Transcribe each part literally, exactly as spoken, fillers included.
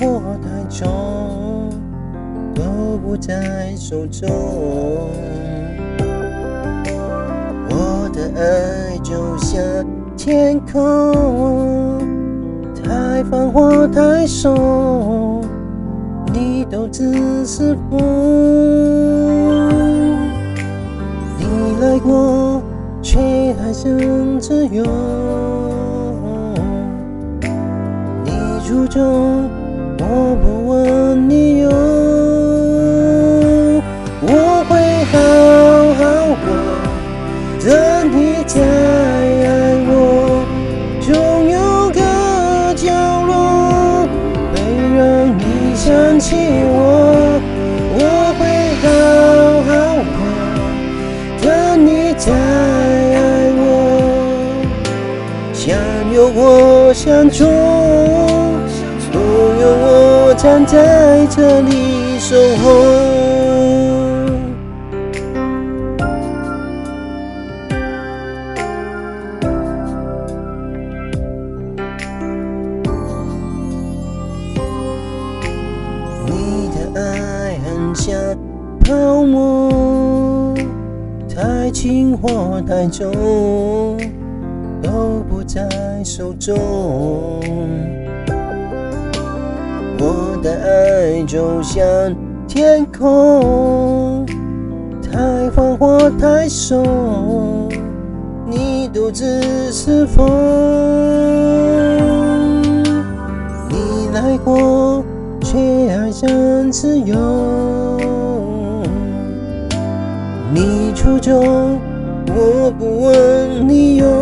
或太重，都不在手中。我的爱就像天空，太繁华太松，你都只是风。你来过，却还想自由。你出中，我不问理由。我会好好过，等你再爱我。总有个角落会让你想起我。我会好好过，等你再爱我。想有我相中，不用我站在这里守候。你的爱很像泡沫，太轻或太重，都不在手中。我的爱就像天空，太繁华太松，你都只是风。你来过，却还想自由。你出中，我不问理由。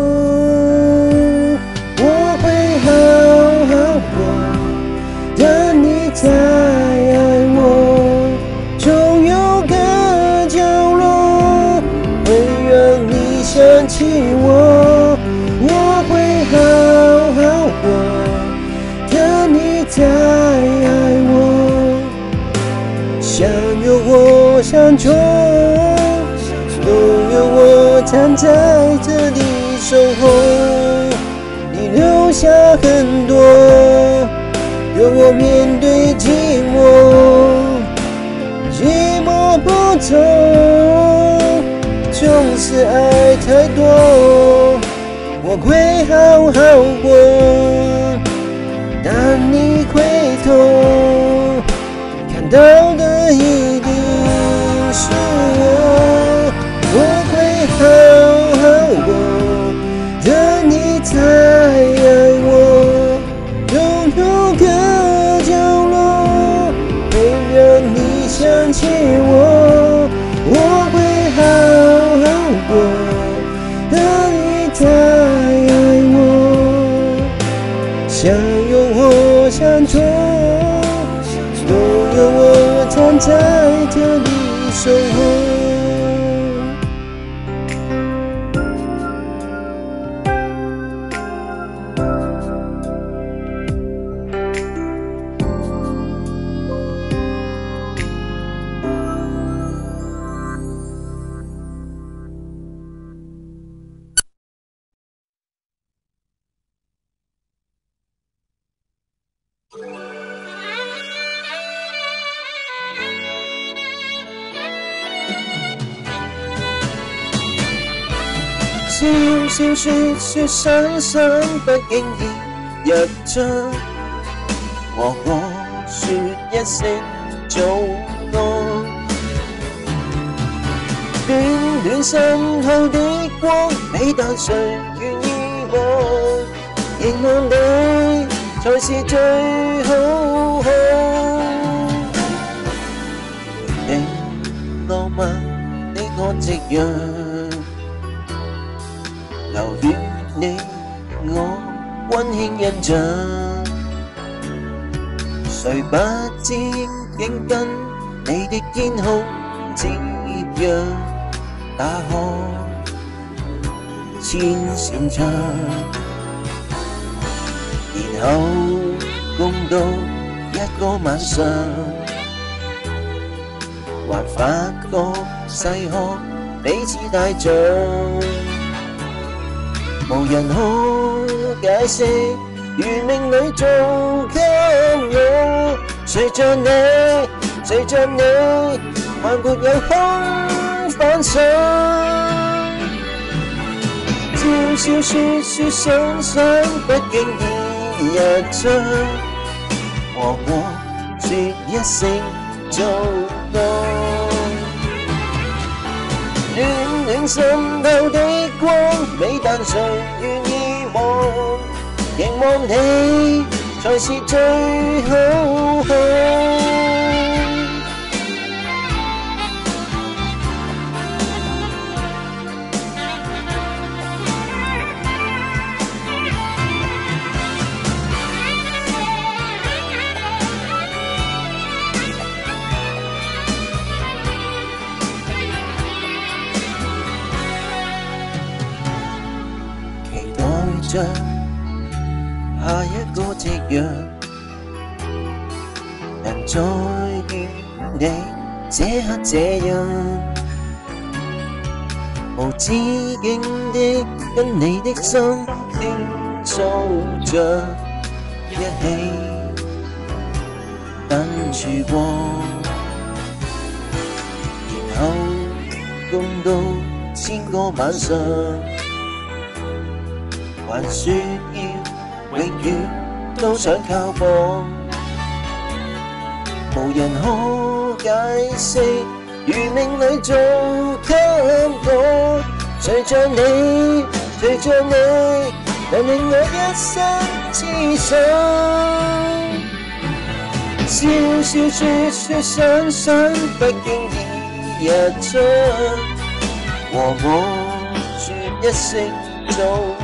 我会好好过，等你再爱我。总有个角落会让你想起我。我会好好过，等你再爱我。想有我相中，都有我站在这里守候。你留下很多，有我面对寂寞。寂寞不走，总是爱太多。我会好好过，当你回头，看到的一定是我。我会好好过，等你再爱我。总有个角落会让你想起我。我会好好过，等你再爱我。想有我相中，都有我站在这里守候。笑笑說說想想，不經意入樽，和我說一聲早安。短短身後的光，你但誰願意望？凝望你才是最好看。你浪漫，你我夕陽。留於你我溫馨印象，誰不知竟跟你的肩胸接壤，打開千扇窗，然後共度一個晚上，還發覺細看彼此大像。無人可解釋，如命裏做給我。 隨着你，隨着你，還沒有空返上。笑笑說說想想，不經意一張，和我說一聲做到。暖暖滲透的光，美但誰願意望？凝望你才是最好看。期待着下一個夕陽，能再遇你這刻這樣，無止境的跟你的心傾訴着，一起等曙光，然後共度千個晚上。還說要永遠都想靠傍，無人可解釋，如命裏做給我。隨着你，隨着你，能令我一生痴想。笑笑說說想想，不經意一張，和我說一聲做。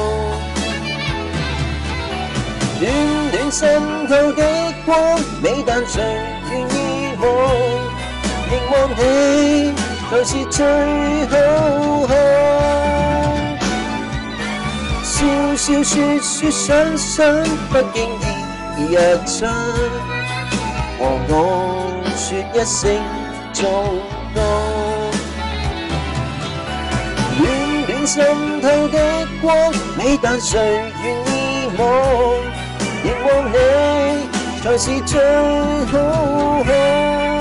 暖暖滲透的光，美但誰願意望？凝望你才是最好看。笑笑說說想想，不經意一張，和我說一聲做到。暖暖滲透的光，美但誰願意望？凝望你才是最好看。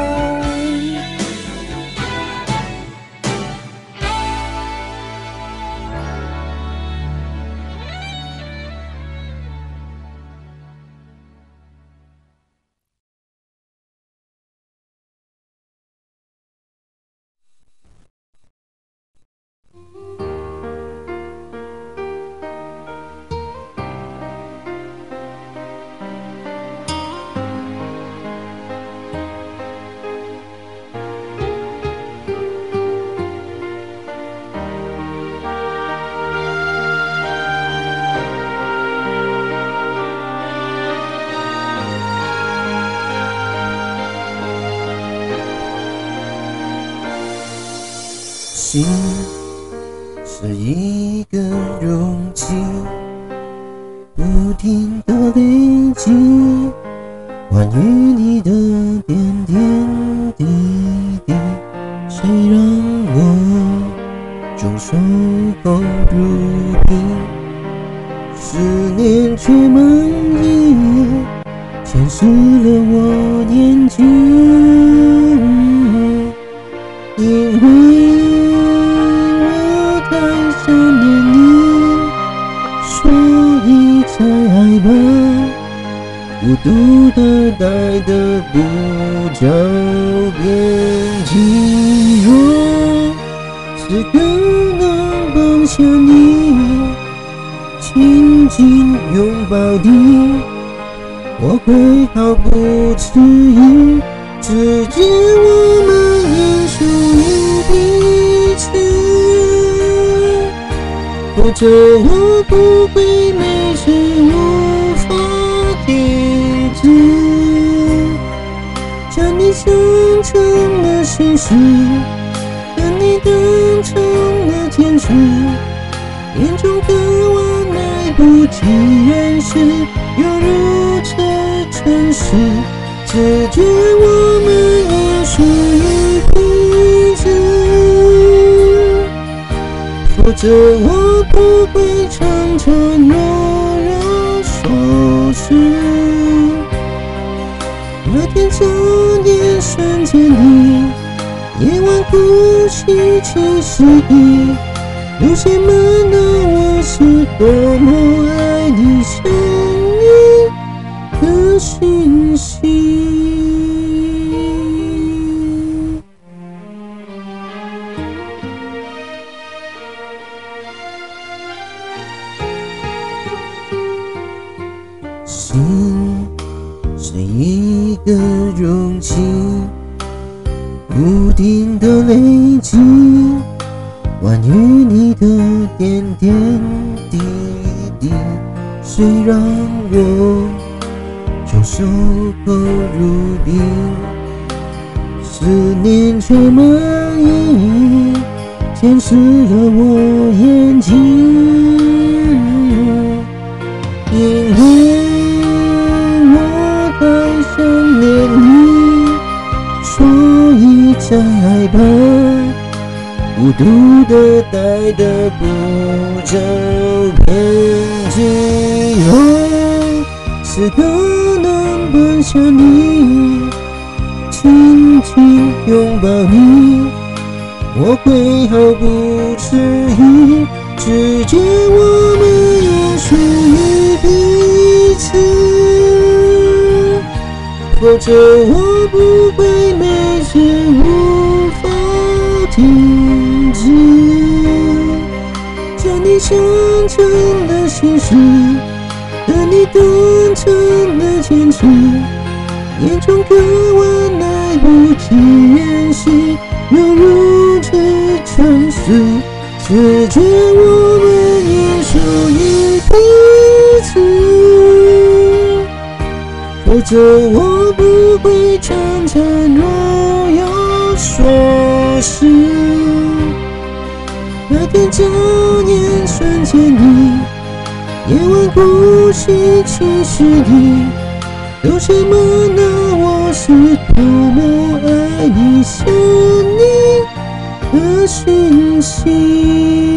心是一个容器，不停的累积关于你的点点滴滴。谁让我终守候如冰，思念却满溢，侵蚀了我年纪。因为孤独的待的不着边际，若此刻能放下你，紧紧拥抱你，我会毫不迟疑，直接我们也属于彼此，或者我不会没事无法停止，将你想成了现实，把你当成了天使，眼中的我来不及认识，又如此诚实，直觉我们也属于彼此，否则我不会常常若有所思。 天眨眼瞬间里，夜晚孤寂其实已有些满了我是多么爱你想你的讯息。心是一个容器，不停的累积关于你的点点滴滴，谁让我从守口如冰，思念却满溢，填湿了我眼睛，因为我太想念你，所以才怕孤独的待的不着边际。哦，此刻能奔向你，紧紧拥抱你，我会毫不迟疑，直觉我们也属于彼此，否则我不会每次无法停止，将你深沉的心事和你短暂的坚持，眼中渴望来不及掩饰，犹如此沉思，此觉我们也属于彼此，否则我不会常常若有所思。那天眨眼瞬间里，夜晚孤寂其实里，都写满了我是多么爱你想你的讯息。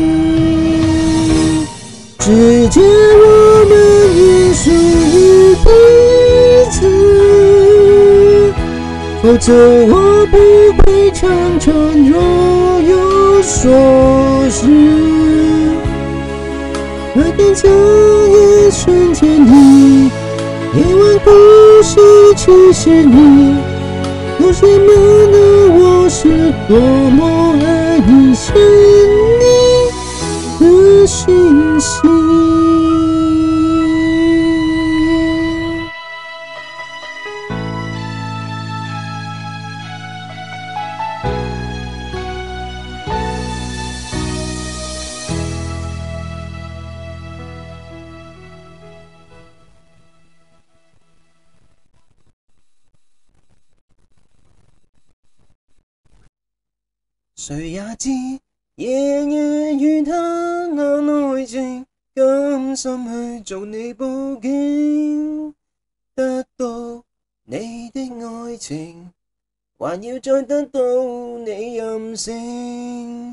只觉我们也属于彼此，否则我不会常常若有所思。那天眨眼瞬间里，夜晚孤寂其实里，都写满了我是多么爱你想你的讯息。誰也知，夜夜與他那內情，甘心去做你報警，得到你的愛情，還要再得到你任性。